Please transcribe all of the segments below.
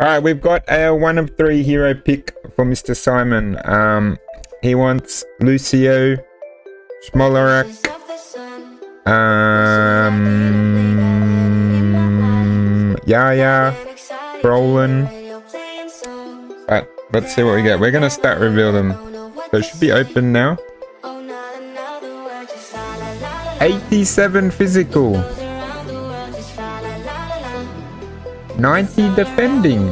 Alright, we've got a 1 of 3 hero pick for Mr. Simon. He wants Lucio, Smolarek, Yaya, Brolin. Alright, let's see what we get. We're gonna start reveal them. So it should be open now. 87 physical. 90 defending.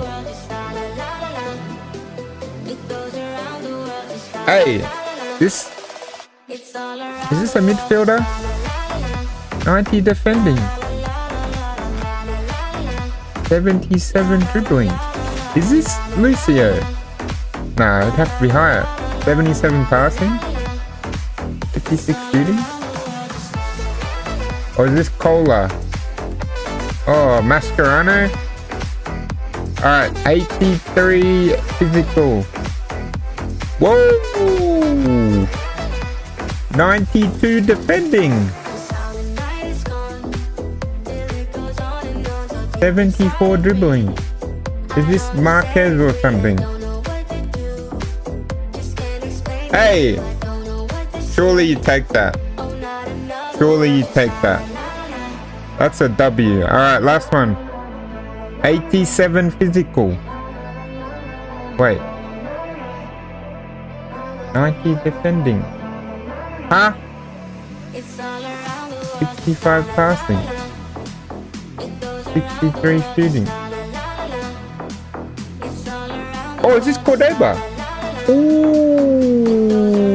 Hey, is this a midfielder? 90 defending. 77 dribbling. Is this Lucio? Nah, it'd have to be higher. 77 passing. 56 shooting. Or is this Cola? Oh, Mascherano. Alright, 83 physical. Whoa! 92 defending. 74 dribbling. Is this Marquez or something? Hey! Surely you take that. Surely you take that. That's a W. Alright, last one. 87 physical. Wait. 90 defending. Huh? 65 passing. 63 shooting. Oh, is this Cordoba? Ooh.